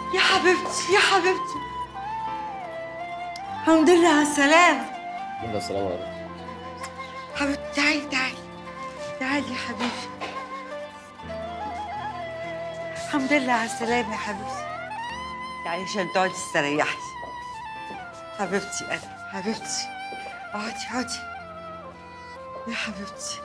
يا حبيبتي يا حبيبتي، الحمد لله على السلامة. الحمد لله السلامة عليكم. حبيبتي تعالي تعالي تعالي يا حبيبي. الحمد لله على السلامة يا حبيبتي. تعالي عشان تقعدي تستريحي. حبيبتي أنا حبيبتي، اقعدي اقعدي يا حبيبتي.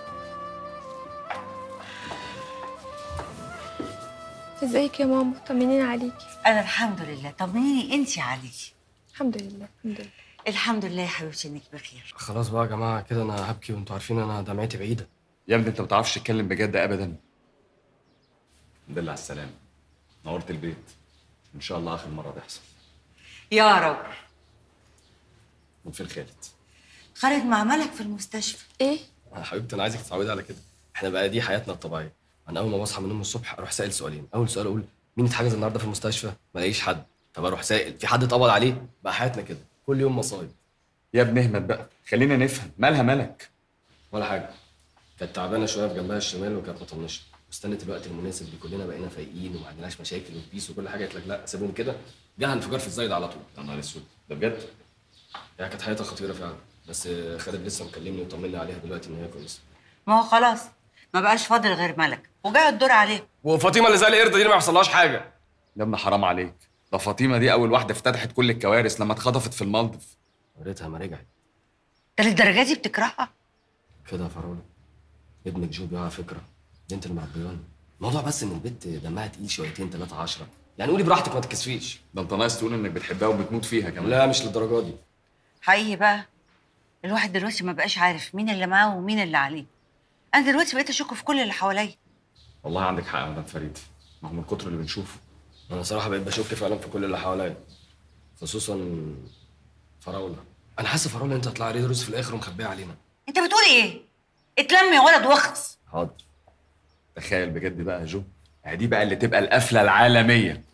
ازيك يا ماما؟ طمنيني عليكي. أنا الحمد لله، طمنيني أنتِ عليكي. الحمد لله الحمد لله. الحمد لله يا حبيبتي إنك بخير. خلاص بقى يا جماعة كده أنا هبكي وأنتوا عارفين أنا دمعتي بعيدة. يا ابني انت ما بتعرفش تتكلم بجد ابدا. الحمد لله على السلامه، نورت البيت. ان شاء الله اخر مره تحصل. يا رب. من فين خالد؟ خالد مع ملك في المستشفى. ايه؟ حبيبتي أنا عايزك تتعودي على كده. إحنا بقى دي حياتنا الطبيعية. أنا أول ما بصحى من النوم الصبح أروح سائل سؤالين. أول سؤال أقول مين اتحجز النهارده في المستشفى؟ ما الاقيش حد. طب أروح سائل في حد اتقبض عليه؟ بقى حياتنا كده كل يوم مصايب. يا ابني اهمد بقى، خلينا نفهم مالها ملك. ولا حاجة. كانت تعبانة شوية في جنبها الشمال وكانت مطنشة. واستنت الوقت المناسب اللي كلنا بقينا فايقين وما عندناش مشاكل وبيس وكل حاجة. قالت لك لا سيبهم كده. جالها انفجار في الزايد على طول. يا نهار اسود، ده بجد؟ يعني كانت حياتها خطيرة فعلا. بس خالد لسه مكلمني وطمني عليها دلوقتي إن هي كويسة. ما هو خلاص ما بقاش فاضل غير ملك وجاي الدور عليه. وفاطمة اللي زي القرد دي ما يحصلهاش حاجة. يا ابني حرام عليك، ده فاطمه دي اول واحده افتتحت كل الكوارث لما اتخطفت في المالديف. يا ريتها ما رجعت. ده للدرجة دي بتكرهها؟ كده يا فراولة. ابنك جو على فكرة. دي انت اللي مربياني. الموضوع بس ان البت دمها تقيل شويتين 3 10. يعني قولي براحتك ما تتكسفيش. ده انت ناقص تقول انك بتحبها وبتموت فيها كمان. لا مش للدرجة دي. حقيقي بقى الواحد دلوقتي ما بقاش عارف مين اللي معاه ومين اللي عليه. انا دلوقتي بقيت اشك في كل اللي حواليا. والله عندك حق يا مدام فريد، ما هو من كتر اللي بنشوفه. انا صراحة بقيت بشك فعلا في كل اللي حواليا. خصوصا فراولة. انا حاسس فراولة انت هتطلع ريد روز في الاخر ومخبية علينا. انت بتقول ايه؟ اتلم يا ولد واخلص. حاضر. تخيل بجد بقى يا جو، دي بقى اللي تبقى القفله العالميه.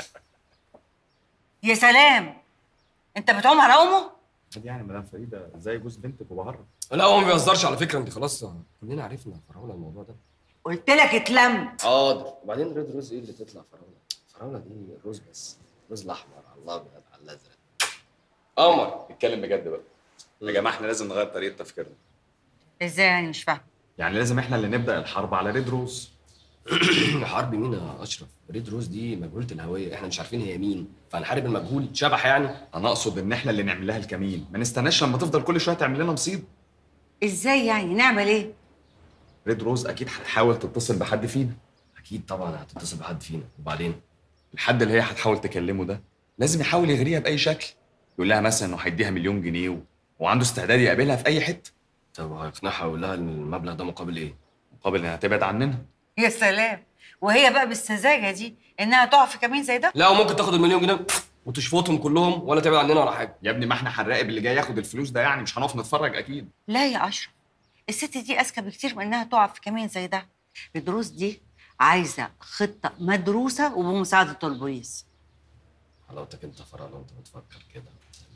يا سلام، انت بتعوم على امه؟ يعني مدام فريده زي جوز بنتك وبهرب. لا هو ما بيهزرش على فكرة. انت خلاص كلنا عرفنا فراولة الموضوع ده. قلت لك اتلمت. حاضر. وبعدين ريد روز ايه اللي تطلع فراولة؟ فراولة دي الروز بس. الروز الاحمر على الابيض على الازرق. قمر. نتكلم بجد بقى. يا جماعه احنا لازم نغير طريقه تفكيرنا. ازاي يعني؟ مش فاهم. يعني لازم احنا اللي نبدا الحرب على ريد روز. حرب مين يا اشرف؟ ريد روز دي مجهولة الهوية. احنا مش عارفين هي مين، فهنحارب المجهول شبح يعني. انا اقصد ان احنا اللي نعمل لها الكمين، ما نستناش لما تفضل كل شويه تعمل لنا مصيبه. ازاي يعني؟ نعمل ايه؟ ريد روز اكيد هتحاول تتصل بحد فينا. اكيد طبعا هتتصل بحد فينا. وبعدين الحد اللي هي هتحاول تكلمه ده لازم يحاول يغريها باي شكل. يقول لها مثلا انه هيديها 1,000,000 جنيه وعنده استعداد يقابلها في اي حته. طب هيقنعها ويقول لها ان المبلغ ده مقابل ايه؟ مقابل انها تبعد عننا. يا سلام، وهي بقى بالسذاجه دي انها تقع في كمين زي ده؟ لا وممكن تاخد ال1,000,000 جنيه وتشفطهم كلهم ولا تبعد عننا ولا حاجه. يا ابني ما احنا هنراقب اللي جاي ياخد الفلوس ده، يعني مش هنقف نتفرج اكيد. لا يا اشرف، الست دي اذكى بكتير من انها تقع في كمين زي ده. الدروس دي عايزه خطه مدروسه وبمساعده البوليس. حلاوتك انت فراولة وانت بتفكر كده.